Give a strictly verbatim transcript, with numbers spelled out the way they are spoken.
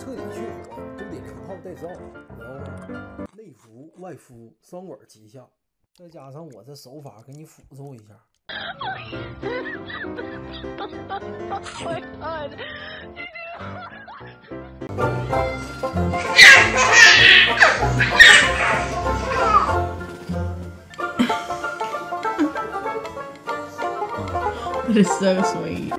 彻底去火都得成套带造，然后内服外敷双管齐下，再加上我这手法给你辅助一下。 That is so sweet.